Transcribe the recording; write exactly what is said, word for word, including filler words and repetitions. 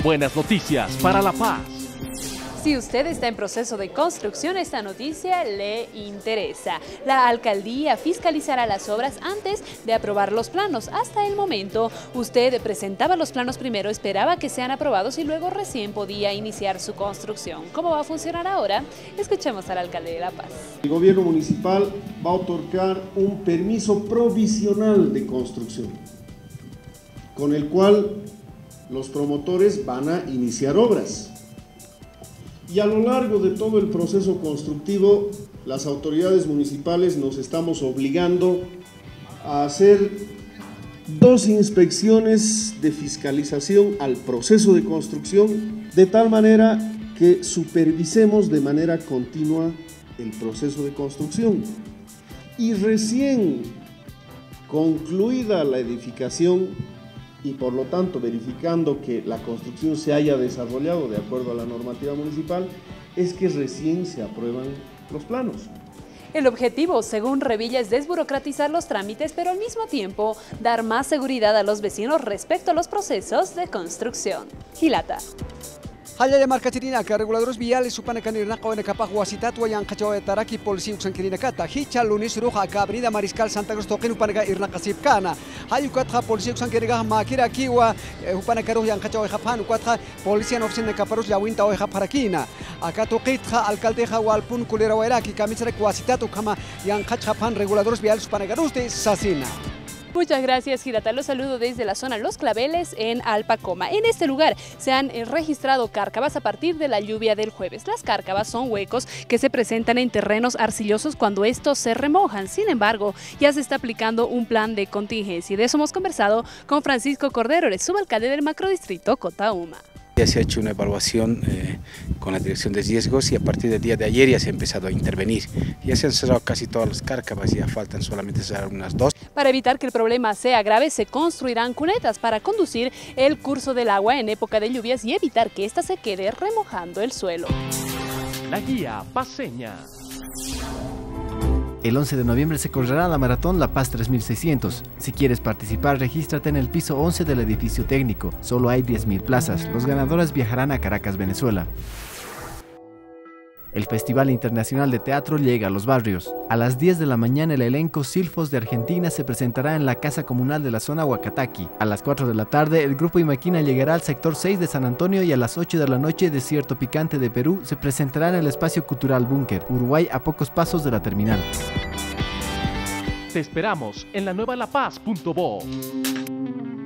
buenas noticias para La Paz. Si usted está en proceso de construcción, esta noticia le interesa. La alcaldía fiscalizará las obras antes de aprobar los planos. Hasta el momento, usted presentaba los planos primero, esperaba que sean aprobados y luego recién podía iniciar su construcción. ¿Cómo va a funcionar ahora? Escuchemos al alcalde de La Paz. El gobierno municipal va a otorgar un permiso provisional de construcción, con el cual los promotores van a iniciar obras. Y a lo largo de todo el proceso constructivo, las autoridades municipales nos estamos obligando a hacer dos inspecciones de fiscalización al proceso de construcción, de tal manera que supervisemos de manera continua el proceso de construcción. Y recién concluida la edificación, y por lo tanto verificando que la construcción se haya desarrollado de acuerdo a la normativa municipal, es que recién se aprueban los planos. El objetivo, según Revilla, es desburocratizar los trámites, pero al mismo tiempo dar más seguridad a los vecinos respecto a los procesos de construcción. Gilata. Haya de marca tirina que reguladores viales supone que nirna con capaz guasitat wayan cacho de taraki polisi usan kirina kata hicha lunis ruja ka avenida Mariscal Santa Cruz toquen upanaga irna kasip kana hayu katha polisi usan kirina makira kiwa upanaga ruh yang cacho de japan katha polisi en oficina kaparus ya winta o japarakina acá toqitha alcalde jawalpun kulera wairaki kamisra guasitat kama yang japan reguladores viales supanaga ruste sasina. Muchas gracias, Girata. Los saludo desde la zona Los Claveles en Alpacoma. En este lugar se han registrado cárcavas a partir de la lluvia del jueves. Las cárcavas son huecos que se presentan en terrenos arcillosos cuando estos se remojan. Sin embargo, ya se está aplicando un plan de contingencia. Y de eso hemos conversado con Francisco Cordero, el subalcalde del macrodistrito Cotauma. Ya se ha hecho una evaluación eh, con la dirección de riesgos y a partir del día de ayer ya se ha empezado a intervenir. Ya se han cerrado casi todas las cárcavas, ya faltan solamente cerrar unas dos. Para evitar que el problema sea grave, se construirán cunetas para conducir el curso del agua en época de lluvias y evitar que ésta se quede remojando el suelo. La guía paceña. El once de noviembre se correrá la maratón La Paz tres mil seiscientos. Si quieres participar, regístrate en el piso once del edificio técnico. Solo hay diez mil plazas. Los ganadores viajarán a Caracas, Venezuela. El Festival Internacional de Teatro llega a los barrios. A las diez de la mañana el elenco Silfos de Argentina se presentará en la Casa Comunal de la zona Huacataqui. A las cuatro de la tarde el grupo Imaquina llegará al sector seis de San Antonio y a las ocho de la noche Desierto Picante de Perú se presentará en el Espacio Cultural Búnker, Uruguay, a pocos pasos de la terminal. Te esperamos en la nueva lapaz punto bo.